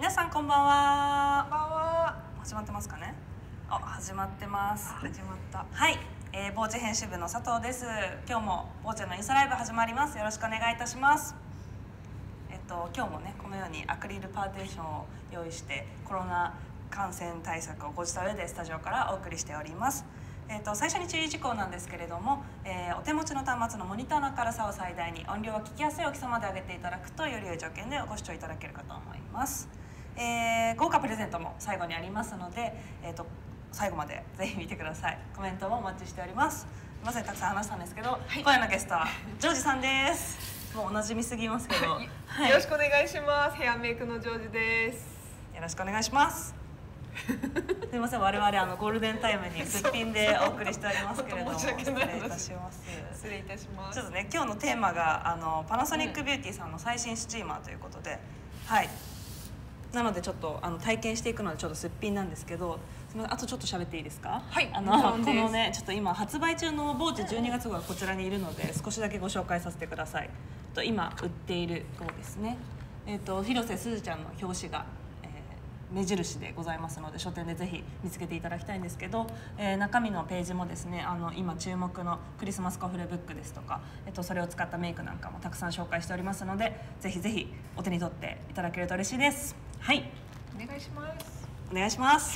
皆さんこんばんは。 こんばんは。 始まってますかね。あ、始まってます。 始まった。 はい、ボーチェ編集部の佐藤です。今日もボーチェのインスタライブ始まります。よろしくお願いいたします。今日もねこのようにアクリルパーテーションを用意してコロナ感染対策を講じた上でスタジオからお送りしております。最初に注意事項なんですけれども、お手持ちの端末のモニターの明るさを最大に、音量は聞きやすい大きさまで上げていただくとより良い条件でご視聴いただけるかと思います。豪華プレゼントも最後にありますので、最後までぜひ見てください。コメントもお待ちしております。まさにたくさん話したんですけど、はい、今夜のゲストはジョージさんです。もうおなじみすぎますけど、 はい、よろしくお願いします。ヘアメイクのジョージです。 よろしくお願いします。すみません、我々ゴールデンタイムにすっぴんでお送りしておりますけれども、失礼いたします。 失礼いたします。 ちょっとね、今日のテーマがパナソニックビューティーさんの最新スチーマーということで、はい。なのでちょっと体験していくのでちょっとすっぴんなんですけど、すみません、あとちょっと喋っていいですか？ はい。 このね、ちょっと今発売中のボーチ12月号がこちらにいるので少しだけご紹介させてください。今売っている号ですね。広瀬すずちゃんの表紙が目印でございますので、書店でぜひ見つけていただきたいんですけど、中身のページもですね、今注目のクリスマスコフレブックですとか、それを使ったメイクなんかもたくさん紹介しておりますので、ぜひぜひお手に取っていただけると嬉しいです。はい、 お願いします。 お願いします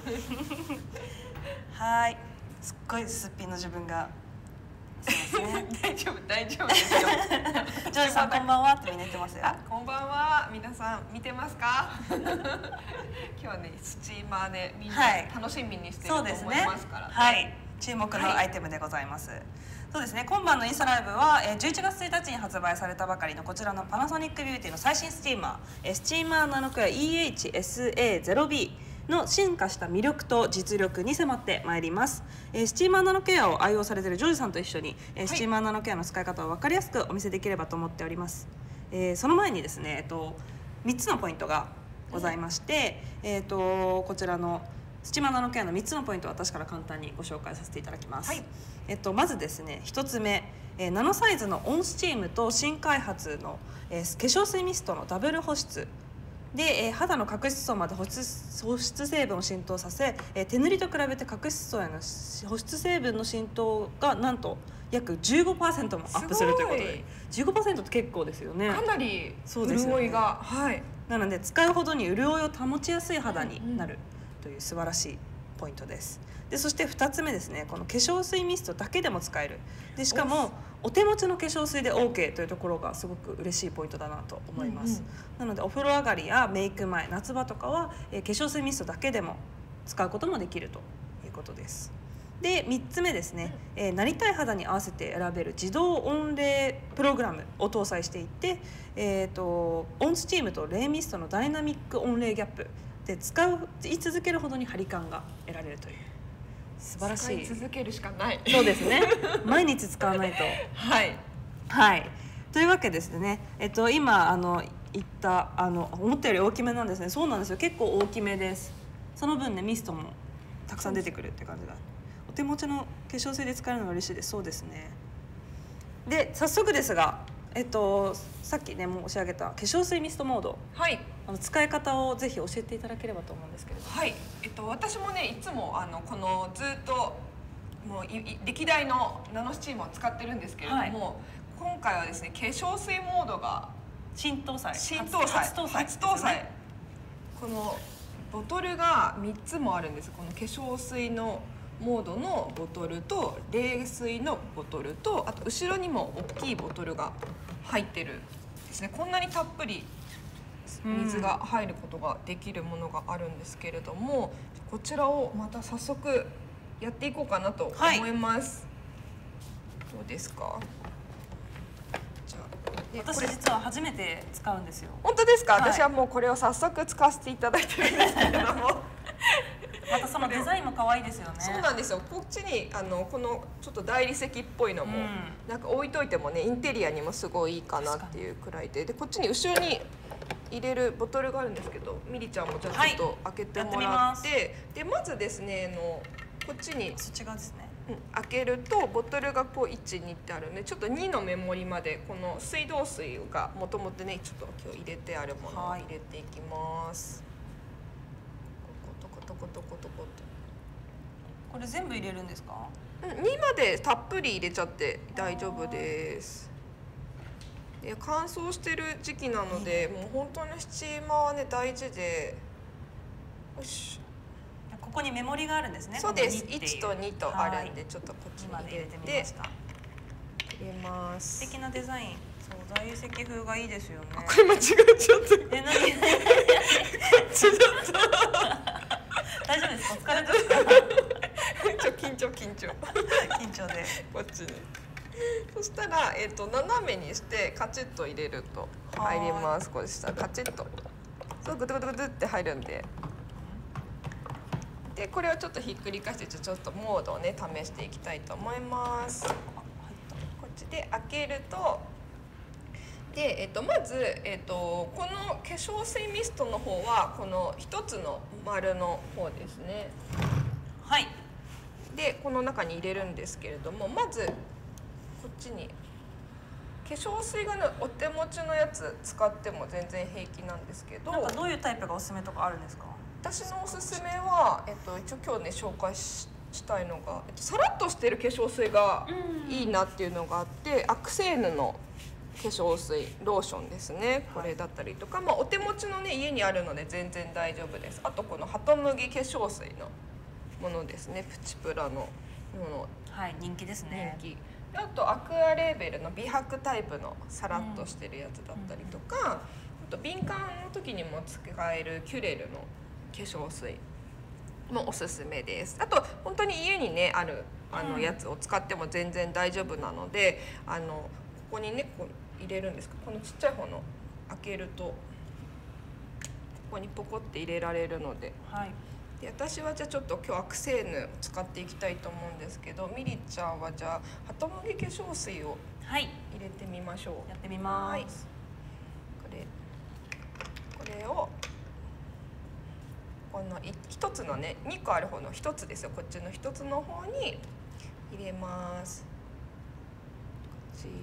はい、すっごいすっぴんの自分が大丈夫大丈夫ですよジョージさんこんばんはってみんな言ってますよ。 こんばんは。皆さん見てますか今日はねスチーマーでみんな楽しみにしていると思いますからね。 はい、注目のアイテムでございます。そうですね、今晩のインスタライブは11月1日に発売されたばかりのこちらのパナソニックビューティーの最新スチーマー、スチーマーナノクア EHSA0B の進化した魅力と実力に迫ってまいります。スチーマーナノケアを愛用されているジョージさんと一緒にスチーマーナノケアの使い方を分かりやすくお見せできればと思っております。その前にですね、3つのポイントがございまして、こちらのスチーマーナノケアの3つのポイントを私から簡単にご紹介させていただきます。はい、まずですね、1つ目、ナノサイズのオンスチームと新開発の、化粧水ミストのダブル保湿で、肌の角質層まで保湿成分を浸透させ、手塗りと比べて角質層への保湿成分の浸透がなんと約 15% もアップするということで、 15% って結構ですよね。 かなり潤いが、はい、 なので使うほどに潤いを保ちやすい肌になるという素晴らしいポイントです。でそして2つ目ですね、この化粧水ミストだけでも使える。でしかもお手持ちの化粧水で OK というところがすごく嬉しいポイントだなと思います。なのでお風呂上がりやメイク前、夏場とかは、化粧水ミストだけでも使うこともできるということです。で3つ目ですね、なりたい肌に合わせて選べる自動温冷プログラムを搭載していて、オンスチームと冷ミストのダイナミック温冷ギャップで使い続けるほどに張り感が得られるという素晴らしい。 使い続けるしかない。 そうですね毎日使わないとはいはい。というわけですね、今言った思ったより大きめなんですね。そうなんですよ、結構大きめです。その分ねミストもたくさん出てくるって感じだ。お手持ちの化粧水で使えるのが嬉しいです。そうですね。で早速ですが、さっきね申し上げた化粧水ミストモード、 はい、 使い方をぜひ教えていただければと思うんですけれども。 はい、私もねいつもこのずっともう歴代のナノスチームを使ってるんですけれども、はい、今回はですね化粧水モードが新搭載、 初搭載、このボトルが3つもあるんです。この化粧水のモードのボトルと冷水のボトルと、あと後ろにも大きいボトルが入ってるですね。こんなにたっぷり水が入ることができるものがあるんですけれども、こちらをまた早速やっていこうかなと思います。はい、どうですか？じゃあ私実は初めて使うんですよ。 本当ですか？ はい、 私はもうこれを早速使わせていただいてるんですけれどもまたそのデザインも可愛いですよね。 そうなんですよ。こっちにこのちょっと大理石っぽいのも、なんか置いといてもねインテリアにもすごいいいかなっていうくらいで、こっちに後ろに入れるボトルがあるんですけど、ミリちゃんもじゃあちょっと開けてもらって、でまずですねこっちにそっち側ですね。 開けるとボトルがこう12ってあるので、ちょっと2のメモリまでこの水道水がもともとねちょっと今日入れてあるものを入れていきます。トコトコトコトコトコと。 これ全部入れるんですか 2までたっぷり入れちゃって大丈夫です。で乾燥してる時期なので、もう本当にスチーマーはね大事で。よし、 ここにメモリがあるんですね。 そうです。1と2とあるんで、ちょっとこっちに入れてみました。 入れます。 素敵なデザイン。そう、大理石風がいいですよね。 これ間違っちゃった。 何？ ちょっと大丈夫ですか？お疲れですか？ 緊張緊張でこっちに。そしたら斜めにしてカチッと入れると入ります。これしたらカチッと、そうグドグドグドって入るんで。でこれをちょっとひっくり返してちょっとモードをね試していきたいと思います。こっちで開けると、でまずこの化粧水ミストの方はこの一つの丸の方ですね。 はい。 でこの中に入れるんですけれども、まずこっちに化粧水がねお手持ちのやつ使っても全然平気なんですけど、 なんかどういうタイプがおすすめとかあるんですか？ 私のおすすめは、一応今日ね紹介したいのが、さらっとしてる化粧水がいいなっていうのがあって、アクセーヌの化粧水ローションですね、これだったりとか、まあ、お手持ちのね家にあるので全然大丈夫です。あとこのハトムギ化粧水のものですね、プチプラのもの、 はい、人気ですね。 人気。あとアクアレーベルの美白タイプのさらっとしてるやつだったりとか、あと敏感の時にも使えるキュレルの化粧水もおすすめです。あと本当に家にねあるやつを使っても全然大丈夫なので、ここにねこう入れるんですけど、このちっちゃい方の開けるとここにポコって入れられるので、 はい、 で私はじゃあちょっと今日アクセーヌ使っていきたいと思うんですけど、ミリちゃんはじゃあハトムギ化粧水を入れてみましょう。 やってみます。 これをこの一つのね2個ある方の一つですよ、こっちの一つの方に入れます。こっち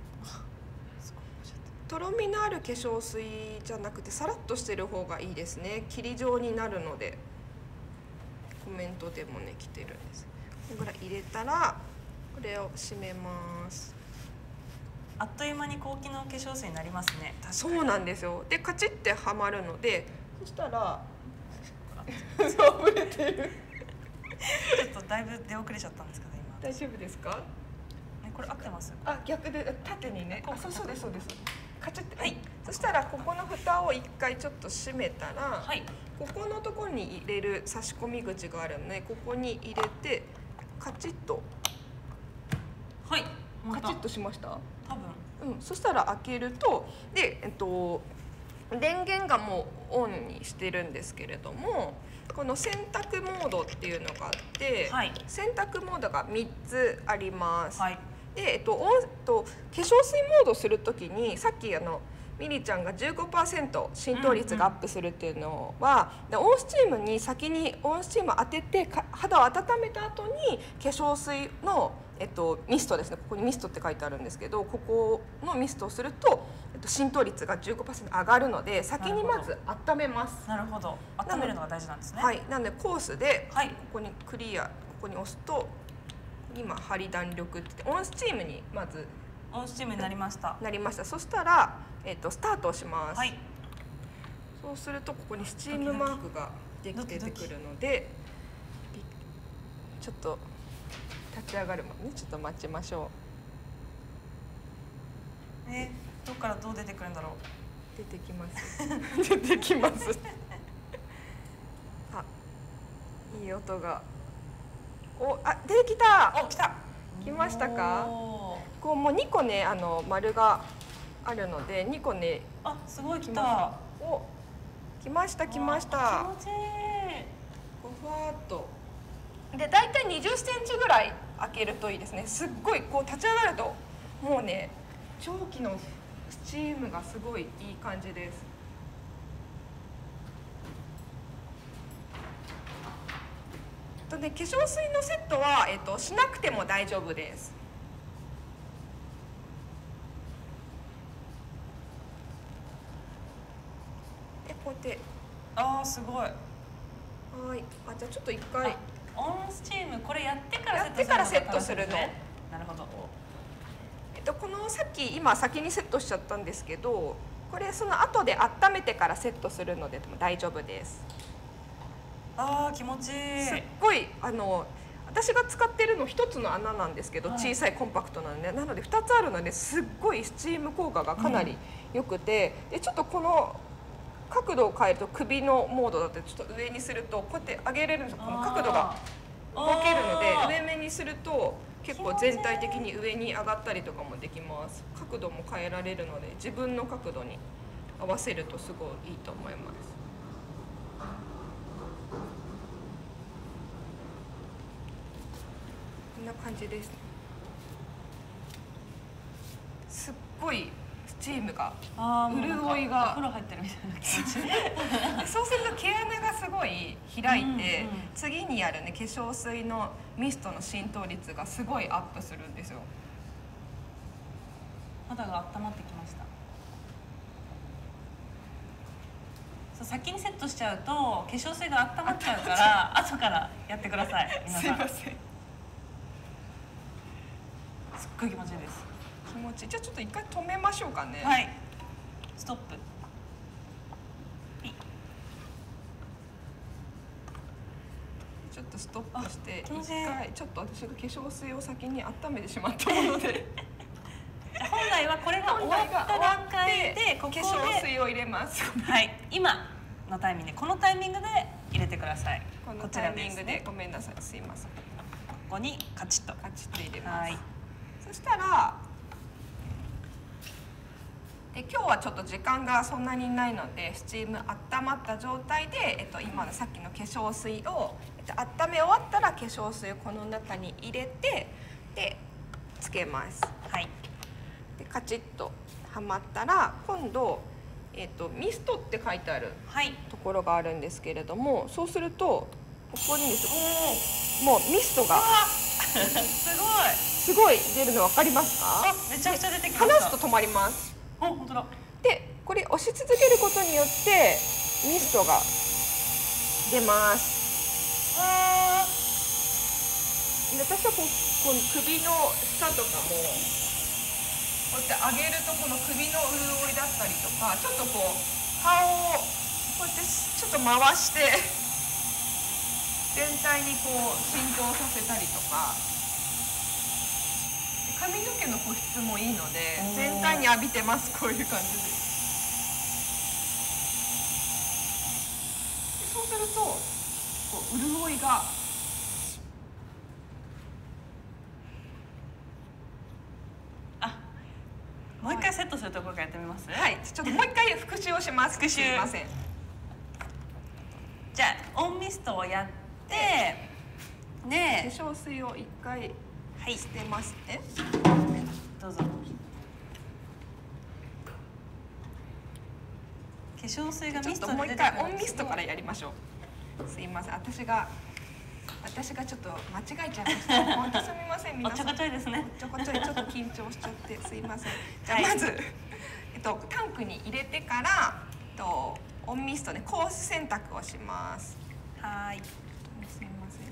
とろみのある化粧水じゃなくてさらっとしてる方がいいですね。霧状になるので、コメントでもね来てるんです。このぐらい入れたらこれを閉めます。 あっという間に高機能化粧水になりますね。 そうなんですよ。でカチッてはまるので、そしたら溢れてるちょっとだいぶ出遅れちゃったんですけど今。 大丈夫ですか？ これ合ってます？ あ、逆で縦にね。そうですそうです。カチッて。 はい。 そしたらここの蓋を一回ちょっと閉めたら、 はい、 ここのところに入れる差し込み口があるので、ここに入れてカチッと。 はい。 カチッとしました？ 多分。 そしたら開けると、で電源がもうオンにしてるんですけれども、この洗濯モードっていうのがあって、 はい、 洗濯モードが3つあります。 はい、 で化粧水モードするときにさっきミリちゃんが 15% 浸透率がアップするっていうのは、オンスチームに先にオンスチーム当てて肌を温めた後に化粧水のミストですね、ここにミストって書いてあるんですけど、ここのミストをすると、浸透率が 15% 上がるので、先にまず温めます。 なるほど、温めるのが大事なんですね。 はい、なのでコースで、 はい、 ここにクリア、ここに押すと今針弾力ってオンスチームにまずオンスチームになりました。 そしたら、スタートをします。 はい、 そうするとここにスチームマークが出てくるので、ちょっと立ち上がるまでちょっと待ちましょう。どっからどう出てくるんだろう。 出てきます出てきますあ、いい音が。出てきた。 来た。 来ましたか？こうもう2個ね丸があるので2個ね。 すごい来た。 来ました来ました。 気持ちいい。 ふわっと。で大体20センチぐらい開けるといいですね。すっごいこう立ち上がるともうね蒸気のスチームがすごいいい感じです。 化粧水のセットは、しなくても大丈夫です。でこうやって、 ああすごい。 はい、じゃあちょっと一回オンスチームこれやってからセットするの。 なるほど。 このさっき今先にセットしちゃったんですけど、これその後で温めてからセットするので大丈夫です。 ああ気持ちいい。 すっごい私が使ってるの1つの穴なんですけど、小さいコンパクトなので、なので2つあるのですっごいスチーム効果がかなり良くて、でちょっとこの角度を変えると首のモードだってちょっと上にするとこうやって上げれるんですよ。この角度が動けるので上目にすると結構全体的に上に上がったりとかもできます。角度も変えられるので自分の角度に合わせるとすごいいいと思います。こんな感じですね。すっごいスチームが潤いがお風呂入ってるみたいな気持ちそうすると毛穴がすごい開いて、次にやるね化粧水のミストの浸透率がすごいアップするんですよ。 肌が温まってきました。そう先にセットしちゃうと化粧水が温まっちゃうから後からやってください。皆さんすいません。 すっごい気持ちいいです。 気持ちいい。じゃあちょっと一回止めましょうかね。 はい。ストップ。 ちょっとストップして一回ちょっと私が化粧水を先に温めてしまったもので本来はこれが終わった段階でここで化粧水を入れます。 はい。今のタイミングでこのタイミングで入れてください。 このタイミングでごめんなさい。すいません。ここにカチッと入れます。 はい。 そしたらで今日はちょっと時間がそんなにないのでスチーム温まった状態で、今のさっきの化粧水を、温め終わったら化粧水をこの中に入れてでつけます。 はい。 でカチッとはまったら今度、ミストって書いてあるところがあるんですけれども、そうするとここにですもうミストがすごい出るの分かりますか？ めちゃくちゃ出てきました。 離すと止まります。 本当だ。 でこれ押し続けることによってミストが出ます。で私はこの首の下とかもこうやって上げるとこの首の潤いだったりとか、ちょっとこう顔をこうやってちょっと回して全体にこう浸透させたりとか、髪の毛の保湿もいいので全体に浴びてます。こういう感じで。そうするとこう潤いがもう一回セットするところからやってみます。 はい、ちょっともう一回復習をします。 復習。 すいません。 じゃあオンミストをやってで化粧水を一回捨てますね。 どうぞ。化粧水がミストで出てくるんですけど、 もう一回オンミストからやりましょう。すいません、私がちょっと間違えちゃいました。本当すみません、皆さん。 おっちょこちょいですね。 おっちょこちょい、ちょっと緊張しちゃってすいません。じゃあまず、タンクに入れてからオンミストね、コース選択をします。 はい。 すいませんね。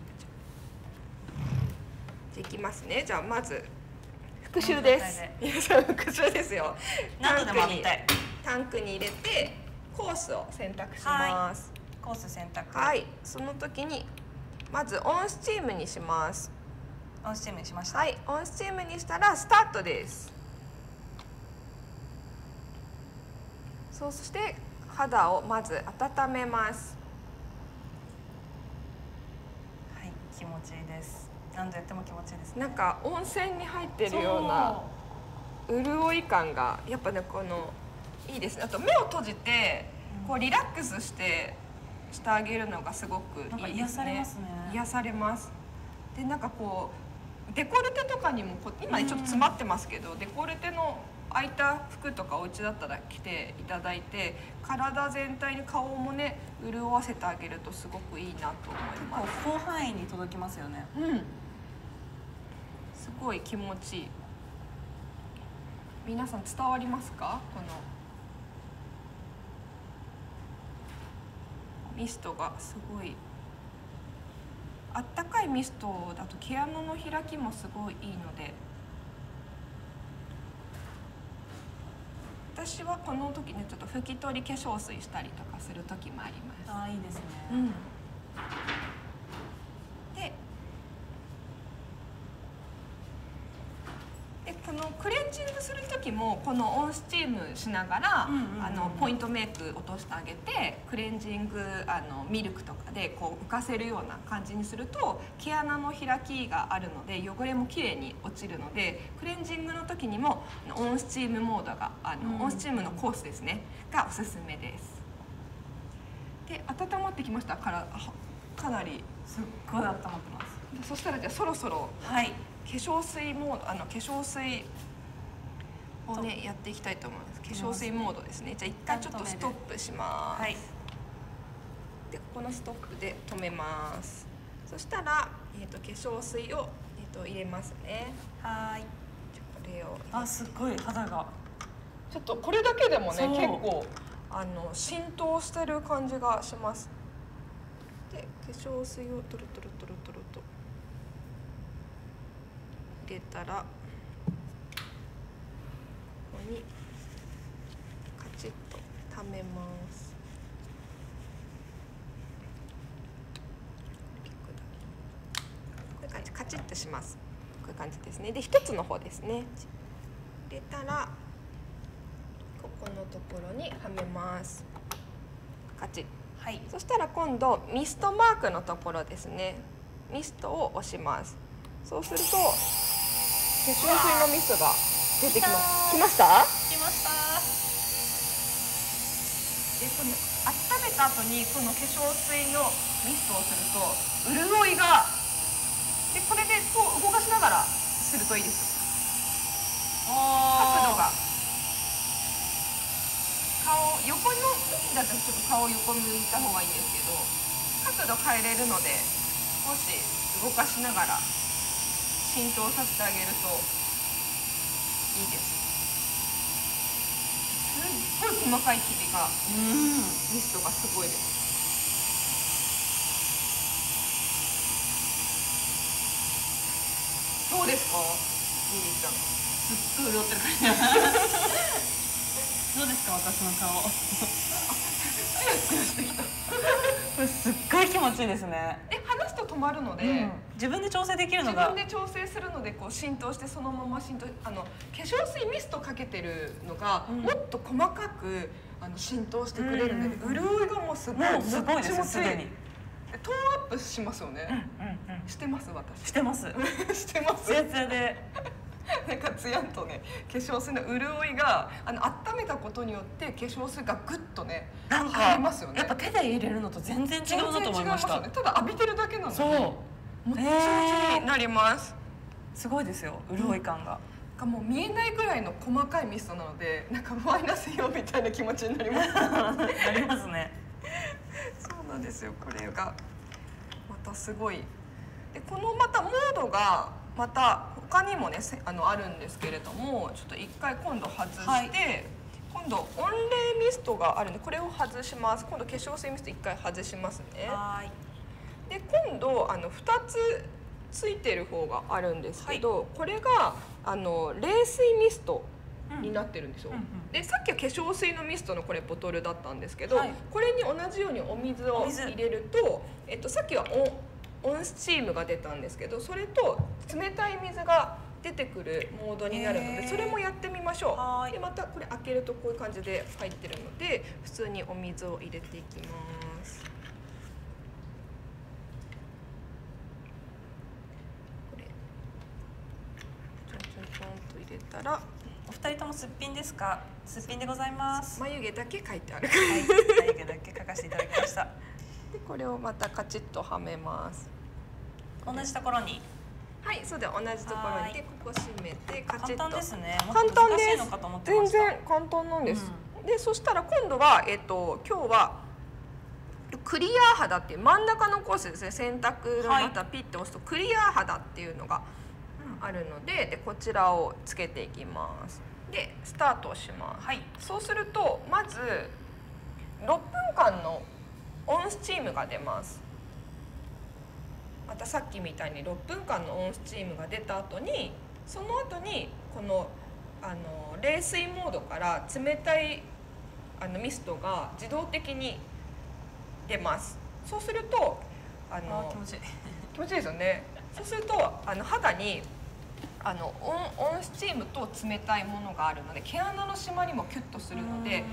じゃあいきますね。じゃあまず復習です。復習ですよ。 何度でも浴びたい。 タンクに入れてコースを選択します。 コース選択。 はい。その時にまずオンスチームにします。 オンスチームにしました。 はい。オンスチームにしたらスタートです。そして肌をまず温めます。 はい、気持ちいいです。何度やっても気持ちいいですね。 なんか温泉に入ってるような潤い感がやっぱねいいですね。あと目を閉じてこうリラックスしてあげるのがすごくいいですね。 癒されますね。 癒されます。でなんかこうデコルテとかにも今ちょっと詰まってますけど、デコルテの空いた服とかお家だったら着ていただいて、体全体に顔もね潤わせてあげるとすごくいいなと思います。 広範囲に届きますよね。 すごい気持ちいい。皆さん伝わりますか？このミストがすごいあったかいミストだと毛穴の開きもすごいいいので、私はこの時ねちょっと拭き取り化粧水したりとかする時もあります。 いいですね。 でこのクレンジングする時もこのオンスチームしながらポイントメイク落としてあげて、クレンジングミルクとかでこう浮かせるような感じにすると毛穴の開きがあるので汚れもきれいに落ちるので、クレンジングの時にもオンスチームモードがオンスチームのコースですねがおすすめです。で温まってきましたからかなりすっごい温まってます。 そしたらじゃあそろそろ化粧水モード化粧水をねやっていきたいと思います。化粧水モードですね。じゃあ一回ちょっとストップします。でここのストップで止めます。そしたら化粧水を入れますね。これをすごい肌がちょっとこれだけでもね結構浸透してる感じがします。で化粧水をトロトロトロトロと入れたらここにカチッと溜めます。こういう感じカチッとします。こういう感じですね。で一つの方ですね入れたらここのところにはめます。カチッ。そしたら今度ミストマークのところですね、ミストを押します。そうすると化粧水のミストが出てきます。来ました？ 来ました。 でこの温めた後にこの化粧水のミストをすると潤いがで、これでこう動かしながらするといいです。角度が顔横の時だとちょっと顔横向いた方がいいんですけど、角度変えれるので少し動かしながら浸透させてあげるといいです。すっごい細かい霧がミストがすごいです。どうですかミリちゃん？ すっごい潤ってる感じ。どうですか私の顔。これすっごい気持ちいいですね。 離すと止まるので、 自分で調整できるのが自分で調整するのでこう浸透してそのまま浸透化粧水ミストかけてるのがもっと細かく浸透してくれるので、潤いがもうすごいすごいですすでに。 トーンアップしますよね。してます私。 してます。 してます。 ツヤツヤで。 なんかツヤンとね化粧水の潤いが温めたことによって化粧水がぐっとね入りますよね。 やっぱ手で入れるのと全然違うなと思いました。 ただ浴びてるだけなので、 そうもっちもちになります。 すごいですよ潤い感が。 もう見えないぐらいの細かいミストなので、なんかマイナスイオンみたいな気持ちになります。 なりますね。 そうなんですよ。これがまたすごい。でこのまたモードがまた他にもねあるんですけれども、ちょっと一回今度外して、今度温冷ミストがあるんでこれを外します。今度化粧水ミスト一回外しますね。で今度2つついてる方があるんですけど、これが冷水ミストになってるんですよ。でさっきは化粧水のミストのこれボトルだったんですけど、これに同じようにお水を入れると、さっきはオンスチームが出たんですけど、それと冷たい水が出てくるモードになるので、それもやってみましょう。でまたこれ開けるとこういう感じで入ってるので、普通にお水を入れていきます。これちょんちょんちょんと入れたら、 お二人ともすっぴんですか？すっぴんでございます。 眉毛だけ書いてある。 眉毛だけ書かせていただきました。 でこれをまたカチッとはめます。 同じところにはい、そうで同じところにでここ閉めてカチッと。 簡単ですね。 簡単です。 難しいのかと思ってま全した。 然簡単なんです。でそしたら今度は今日はクリア肌っていう真ん中のコースですね。選択のまたピッて押すとクリア肌っていうのがあるので、でこちらをつけていきます。でスタートをします。 はい。 そうするとまず6分間のオンスチームが出ます。またさっきみたいに6分間のオンスチームが出た後にその後にこの冷水モードから冷たいミストが自動的に出ます。そうすると気持ちいい気持ちいいですよね。そうすると肌にオンスチームと冷たいものがあるので毛穴の締まりもキュッとするので。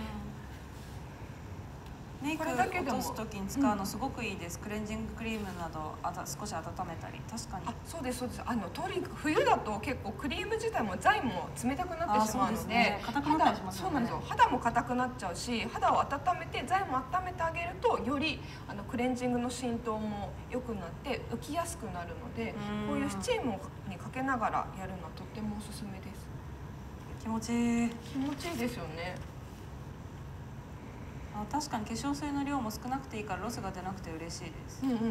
メイク落とす時に使うのすごくいいです。クレンジングクリームなど少し温めたり。確かに。 そうですそうです。とにかく冬だと結構クリーム自体も材も冷たくなってしまうので、 硬くなったりしますよね。 そうなんですよ。肌も硬くなっちゃうし、肌を温めて材も温めてあげるとよりクレンジングの浸透も良くなって浮きやすくなるので、こういうスチームにかけながらやるのはとってもおすすめです。 気持ちいい。 気持ちいいですよね。 確かに化粧水の量も少なくていいからロスが出なくて嬉しいです。 本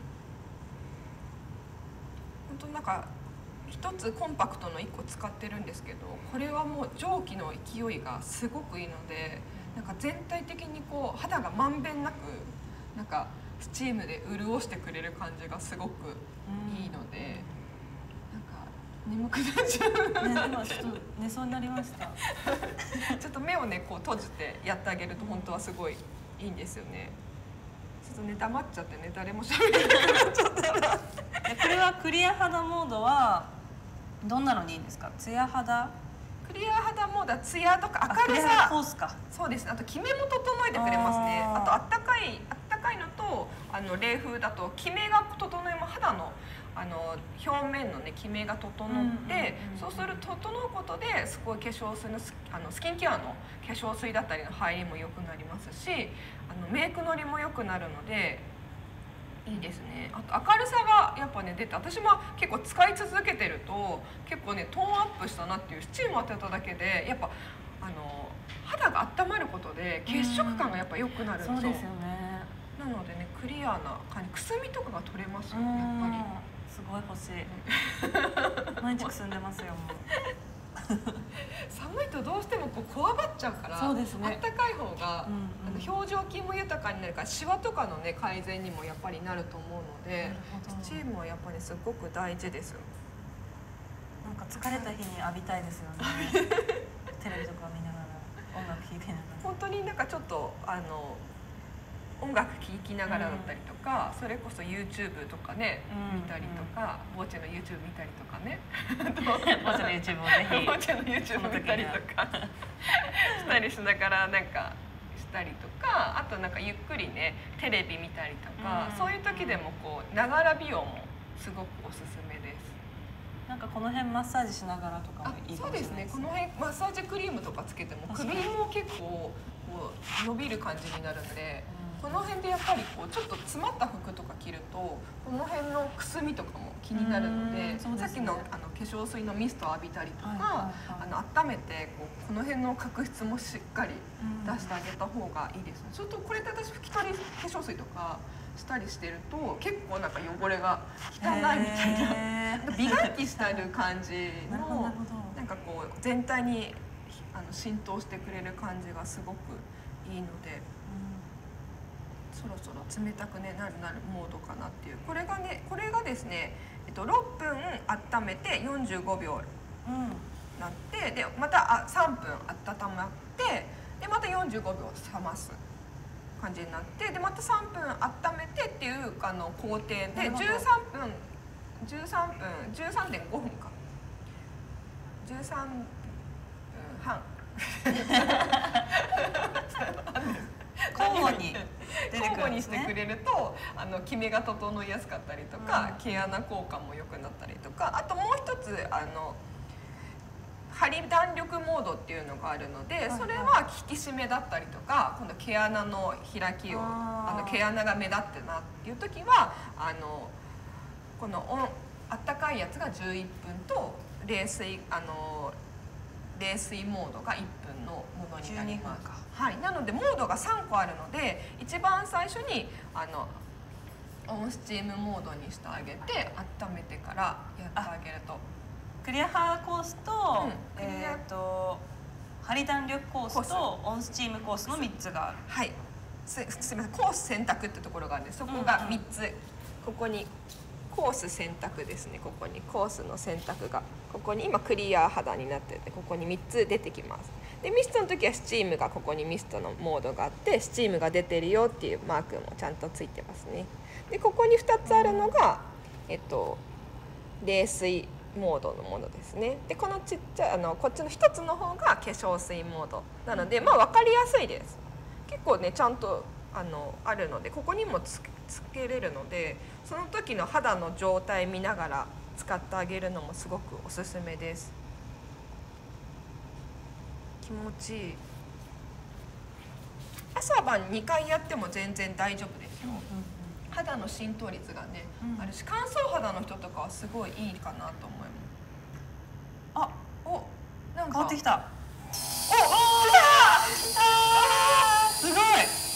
当なんか一つコンパクトの1個使ってるんですけど、これはもう蒸気の勢いがすごくいいので、なんか全体的にこう肌がまんべんなくなんかスチームで潤してくれる感じがすごくいいので、なんか眠くなっちゃう。 ね、今ちょっと寝そうになりました。 ちょっと目をねこう閉じてやってあげると本当はすごいいいんですよね。ちょっとね黙っちゃってね誰も喋れなくなっちゃったら。 これはクリア肌モードはどんなのにいいんですか？ツヤ肌？ クリア肌モードはツヤとか明るさ。 コースか。 そうです。あとキメも整えてくれますね。あとあったかいのと冷風だとキメが整えも肌の表面のねキメが整って、そうする整うことですごい化粧水のスキンケアの化粧水だったりの入りも良くなりますし、メイクのりも良くなるのでいいですね。あと明るさがやっぱね出て、私も結構使い続けてると結構ねトーンアップしたなっていう。スチーム当てただけでやっぱ肌が温まることで血色感がやっぱ良くなるんですよ。 そうですよね。 なのでねクリアな感じ、くすみとかが取れますよねやっぱり。 すごい欲しい。毎日くすんでますよもう。 寒いとどうしてもこうこわばっちゃうから、 そうですね、 あったかい方が、表情筋も豊かになるからシワとかのね改善にもやっぱりなると思うので、スチームはやっぱりすごく大事です。 なんか疲れた日に浴びたいですよね。テレビとか見ながら音楽聴きながら。 本当になんかちょっと音楽聴きながらだったりとか、それこそ YouTube とかね、見たりとか、ボーチェの YouTube 見たりとかね。 ボーチェの YouTube をぜひ。 ボーチェの YouTube 見たりとかしたりしながらなんかしたりとか、あとなんかゆっくりねテレビ見たりとか、そういう時でもこうながら美容もすごくおすすめです。 なんかこの辺マッサージしながらとかもいいかもしれないですね。 そうですね。この辺マッサージクリームとかつけても首も結構こう伸びる感じになるので。この辺でやっぱりこうちょっと詰まった服とか着るとこの辺のくすみとかも気になるので、さっきの化粧水のミストを浴びたりとか、温めてこの辺の角質もしっかり出してあげた方がいいですね。ちょっとこれで私拭き取り化粧水とかしたりしてると結構なんか汚れが汚いみたいな美顔器してる感じのなんかこう全体に浸透してくれる感じがすごくいいので。そろそろ冷たく、ね、なるモードかなっていう。これがですね、6分温めて45秒なって、でまた3分温まってでまた45秒冷ます感じになって、でまた3分温めてっていう工程で13.5分か13分半交互に交互にしてくれるとキメが整いやすかったりとか、毛穴効果も良くなったりとか、あともう一つ張り弾力モードっていうのがあるので、それは引き締めだったりとか、今度毛穴の開きを毛穴が目立ってなっていう時はこのあったかいやつが11分と冷水冷水モードが1分のものになります。はい、なのでモードが3個あるので、一番最初にオンスチームモードにしてあげて温めてからやってあげると、 クリアハーコースと、ハリ弾力コースとオンスチームコースの3つがある。 はい、すみません、コース選択ってところがあるんで、そこが3つ、ここにコース選択ですね。ここにコースの選択が、ここに今クリア肌になってて、ここに3つ出てきます。でミストの時はスチームが、ここにミストのモードがあって、スチームが出てるよっていうマークもちゃんとついてますね。でここに2つあるのが、冷水モードのものですね。でこのちっちゃいこっちの1つの方が化粧水モードなので、まあ分かりやすいです。結構ねちゃんとあるので、ここにもつけれるので、その時の肌の状態見ながら使ってあげるのもすごくおすすめです。気持ちいい。朝晩2回やっても全然大丈夫ですよ。肌の浸透率がね、あるし、乾燥肌の人とかはすごいいいかなと思います。なんか変わってきた。 すごいで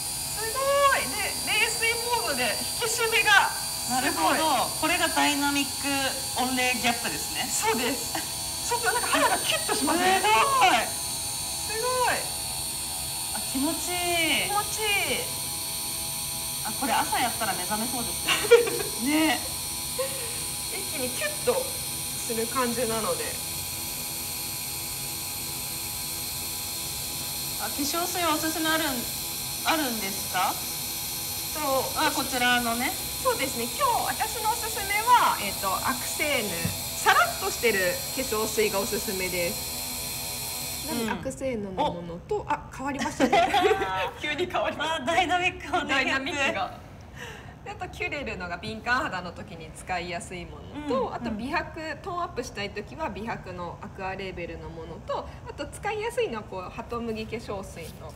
冷水モードで引き締めがなるほど。これがダイナミック温冷ギャップですね。 そうです。ちょっとなんか肌がキュッとしますね。すごい。 気持ちいい。 気持ちいい。 これ朝やったら目覚めそうですね。ね。 一気にキュッとする感じなので。 化粧水はおすすめあるんですか？こちらのね。 そうですね。今日私のおすすめはアクセーヌ、さらっとしてる化粧水がおすすめです。アクセーヌのものと変わりましたね。急に変わりました。 ダイナミックが。 あとキュレルのが敏感肌の時に使いやすいものと、あと美白トーンアップしたい時は美白のアクアレーベルのものと、あと使いやすいのはハトムギ化粧水の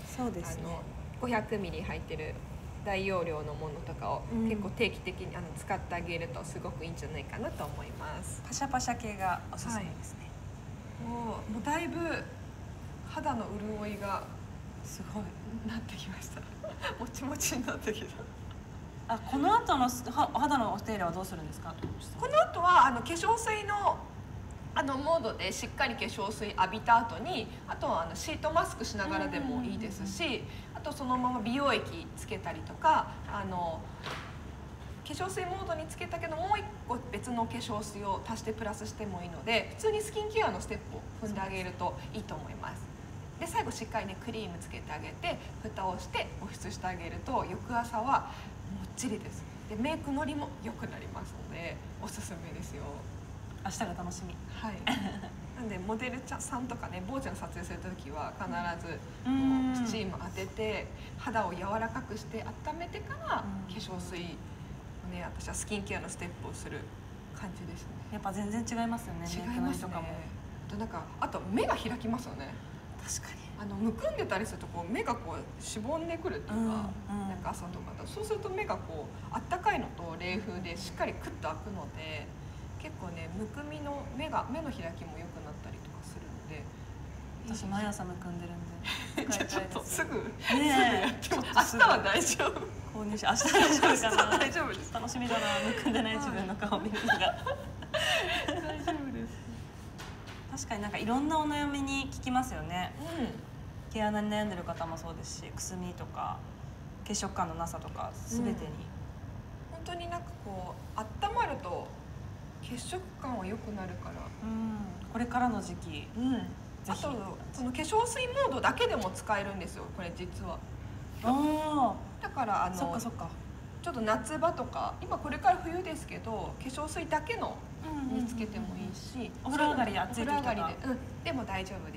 500ミリ入ってる大容量のものとかを結構定期的に使ってあげるとすごくいいんじゃないかなと思います。 パシャパシャ系がおすすめですね。 もうだいぶ肌の潤いがすごいなってきました。もちもちになってきた。 この後の肌のお手入れはどうするんですか？ この後は化粧水のモードでしっかり化粧水浴びた後に、あとはシートマスクしながらでもいいですし、あとそのまま美容液つけたりとか、化粧水モードにつけたけどもう一個別の化粧水を足してプラスしてもいいので、普通にスキンケアのステップを踏んであげるといいと思います。で最後しっかりねクリームつけてあげて蓋をして保湿してあげると翌朝はもっちりです。でメイクのりも良くなりますのでおすすめですよ。 明日が楽しみ。 はい。なんでモデルさんとかね、坊ちゃん撮影する時は必ずスチーム当てて肌を柔らかくして温めてから化粧水をね、私はスキンケアのステップをする感じですね。 やっぱ全然違いますよね。 違いますね。あと目が開きますよね。 確かに。 むくんでたりすると目がこうしぼんでくるっていうか、なんか朝とかだとそうすると目がこうあったかいのと冷風でしっかりクッと開くので、結構ねむくみの目の開きも良くなったりとかするので。 私毎朝むくんでるんで。 ちょっとすぐやっても明日は大丈夫。 購入し、明日大丈夫かな。 大丈夫です。 楽しみだな、むくんでない自分の顔を見るのが。 大丈夫です。 確かになんかいろんなお悩みに聞きますよね。毛穴に悩んでる方もそうですし、くすみとか血色感のなさとか全てに、 本当になんかこう温まると血色感は良くなるから、 これからの時期、 あとその化粧水モードだけでも使えるんですよ、これ実は。だからそっかそっか、 ちょっと夏場とか、今これから冬ですけど化粧水だけのにつけてもいいし、 お風呂上がり暑い時とかでも大丈夫です。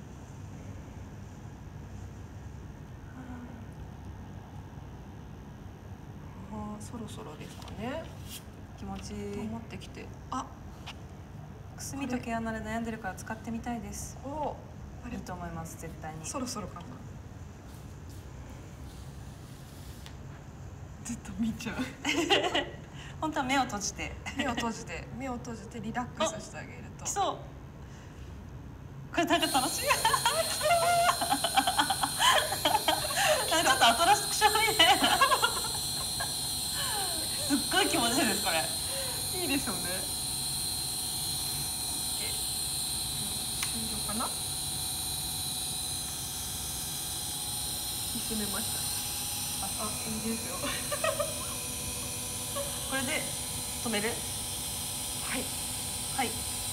そろそろですかね。 気持ちいい。 持ってきて、 くすみと毛穴で悩んでるから使ってみたいです。いいと思います、絶対に。 そろそろかな。ずっと見ちゃう。 本当は目を閉じて目を閉じてリラックスしてあげると。 そう。これなんか楽しい。ちょっとアトラクションみたいな。すっごい気持ちいいですこれ。 いいですよね。終了かな。進めました。いいですよ。 これで止める。 はいはい。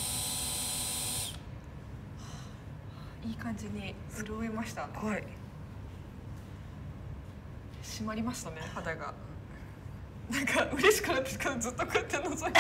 いい感じに潤いましたね。 はい。 締まりましたね、肌が。なんか嬉しくなってからずっとこうやって覗いて。すっ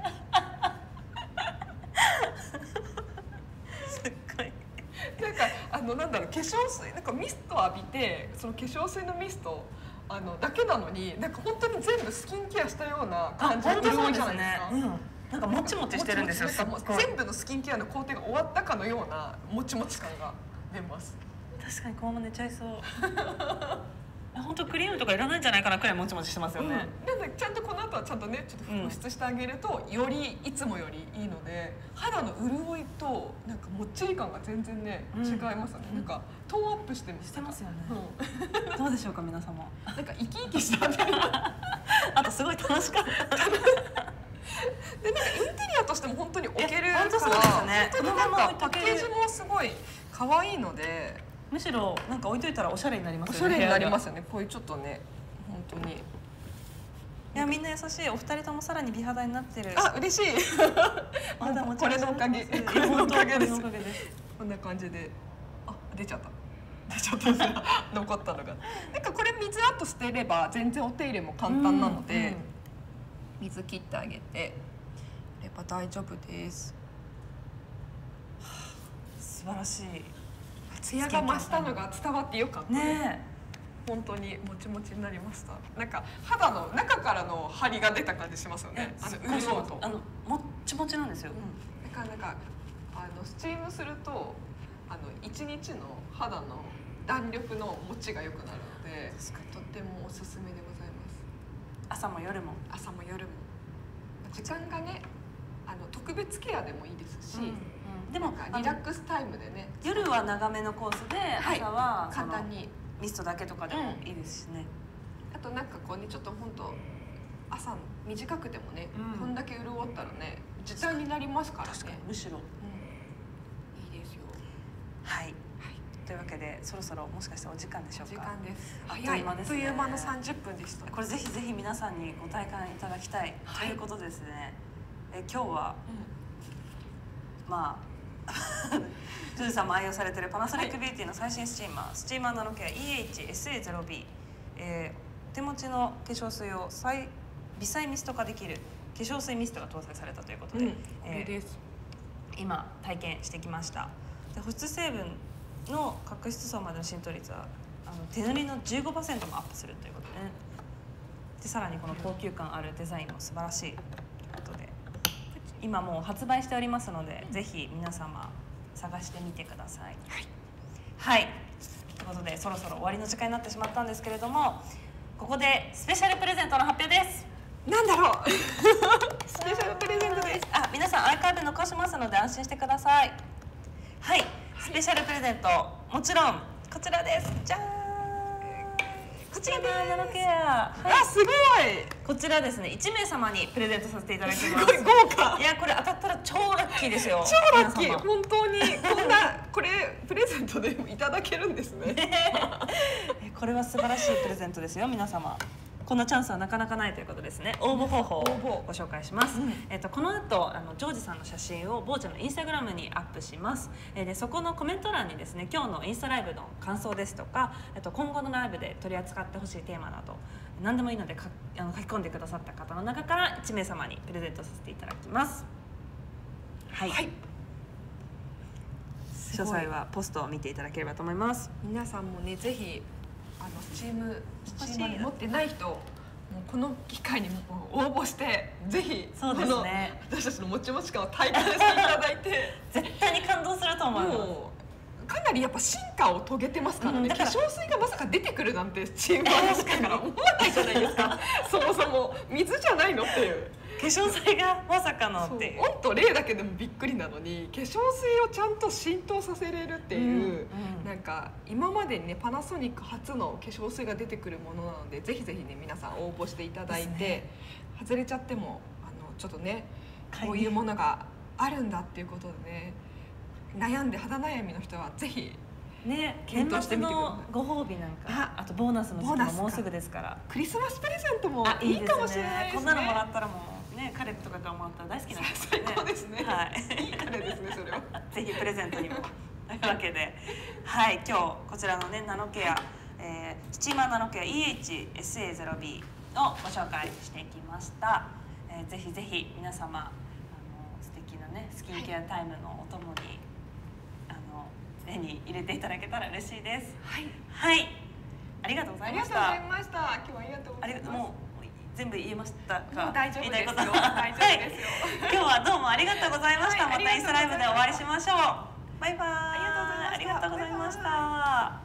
ごい。 なんかなんだろう、化粧水なんかミスト浴びて、その化粧水のミストだけなのに、なんか本当に全部スキンケアしたような感じの潤いじゃないですか。 なんかもちもちしてるんですよ。 なんかもう全部のスキンケアの工程が終わったかのようなもちもち感が出ます。 確かにこのまま寝ちゃいそう。本当クリームとかいらないんじゃないかなくらいもちもちしてますよね。 なんでちゃんとこの後はちゃんとねちょっと保湿してあげると、よりいつもよりいいので、肌の潤いとなんかもっちり感が全然ね、違いますよね。なんかトーンアップしてます。 してますよね。どうでしょうか皆様。 なんか生き生きしたね。 あとすごい楽しかった。 でなんかインテリアとしても本当に置けるから、 本当そうですね。 本当になんかパッケージもすごい可愛いので、 むしろなんか置いといたらおしゃれになりますよね。 おしゃれになりますよね。こういうちょっとね、本当に。いやみんな優しい。お二人ともさらに美肌になってる。 あ、嬉しい。 まだこれのおかげ。これのおかげです。こんな感じで、出ちゃった。残ったのが。なんかこれ水あと捨てれば全然お手入れも簡単なので、水切ってあげてれば大丈夫です。 素晴らしい。 ツヤが増したのが伝わってよかったね。 本当にもちもちになりました。なんか肌の中からの張りが出た感じしますよね。潤うともっちもちなんですよ。 なんかスチームすると一日の肌の弾力の持ちが良くなるので、とってもおすすめでございます。 朝も夜も。 朝も夜も。時間がね、特別ケアでもいいですし。でもリラックスタイムでね、 夜は長めのコースで、朝は簡単にミストだけとかでもいいですしね。 あとなんかこうね、ちょっと本当朝短くてもね、こんだけ潤ったらね時短になりますからね。 むしろいいですよ。 はい。というわけでそろそろもしかしてお時間でしょうか。 時間です。 あっという間ですね。 あっという間の30分でした。 これぜひぜひ皆さんにご体感いただきたいということですね。今日はまあジュンさんも愛用されているパナソニックビューティーの最新スチーマー、スチーマーナノケア EHSA0B、手持ちの化粧水を微細ミスト化できる化粧水ミストが搭載されたということで、 これです。 今体験してきました。で保湿成分の角質層までの浸透率は手塗りの 15% もアップするということでね。でさらにこの高級感あるデザインも素晴らしいということで、今もう発売しておりますので、ぜひ皆様探してみてください。はい、ということでそろそろ終わりの時間になってしまったんですけれども、ここでスペシャルプレゼントの発表です。 なんだろう。スペシャルプレゼントです。 皆さんアーカイブ残しますので安心してください。はい、スペシャルプレゼント、もちろんこちらです。じゃーん。こちらナノケア。 すごい。 こちらですね、1名様にプレゼントさせていただきます。 すごい豪華。 いや、これ当たったら超ラッキーですよ。 超ラッキー。本当にこんなこれプレゼントでいただけるんですね。 これは素晴らしいプレゼントですよ皆様。こんなチャンスはなかなかないということですね。応募方法をご紹介します。この後ジョージさんの写真をボーチャのインスタグラムにアップします。でそこのコメント欄にですね、今日のインスタライブの感想ですとか、今後のライブで取り扱ってほしいテーマなど何でもいいので書き込んでくださった方の中から1名様にプレゼントさせていただきます。はい。詳細はポストを見ていただければと思います。 皆さんもね、ぜひスチームに持ってない人、もうこの機会にも応募してぜひそうですね、 私たちのもちもち感を体感していただいて絶対に感動すると思います。 かなりやっぱ進化を遂げてますからね、化粧水がまさか出てくるなんてチームワークだから思わないじゃないですかそもそも水じゃないのっていう。 化粧水がまさかのっていう。 オンとレイだけでもびっくりなのに化粧水をちゃんと浸透させれるっていう、なんか今までにねパナソニック初の化粧水が出てくるものなので、ぜひぜひね皆さん応募していただいて、外れちゃってもちょっとねこういうものがあるんだっていうことでね、悩んで肌悩みの人はぜひね、年末のご褒美なんか、あとボーナスの時期ももうすぐですから、 クリスマスプレゼントもいいかもしれないですね。 こんなのもらったらもうね、彼とかからもらったら大好きなんですよね。 最高ですね。 はい、 いい彼ですねそれは。 ぜひプレゼントにも。というわけで、はい、今日こちらのねナノケア、スチーマーナノケア EHSA0B をご紹介してきました。ぜひぜひ皆様素敵なねスキンケアタイムのお供に手に入れていただけたら嬉しいです。 はい、 はい、ありがとうございました。 ありがとうございました。今日はありがとうございます。 もう全部言えましたか？ もう大丈夫ですよ。大丈夫ですよ。 今日はどうもありがとうございました。またインスタライブでお会いしましょう。バイバイ。 ありがとうございました。 ありがとうございました。